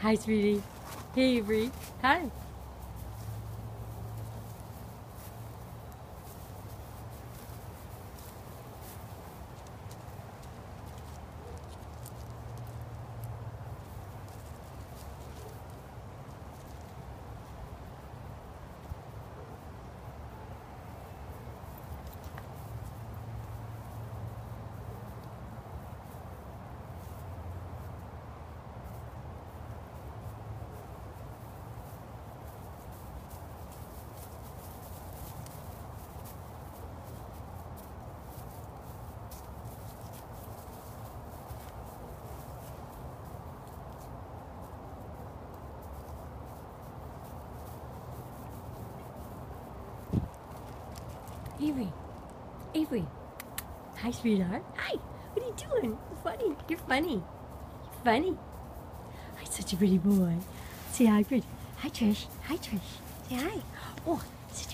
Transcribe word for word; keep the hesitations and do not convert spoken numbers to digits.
Hi, sweetie. Hey, Avery. Hi. Avery. Avery. Hi, sweetheart. Hi. What are you doing? You're funny. You're funny. You're funny. Hi, such a pretty boy. Say hi, pretty. Hi, Trish. Hi, Trish. Say hi. Oh, such a